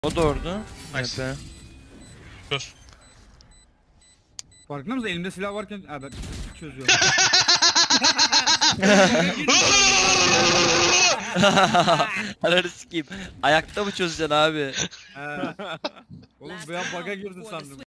O da orada. Nice. Evet. Dur. Farkında mısın? Elimde silah varken ben çözüyorum. Ananı sikeyim. Ayakta mı çözeceksin abi? Oğlum bir an bug'a girdin sandım.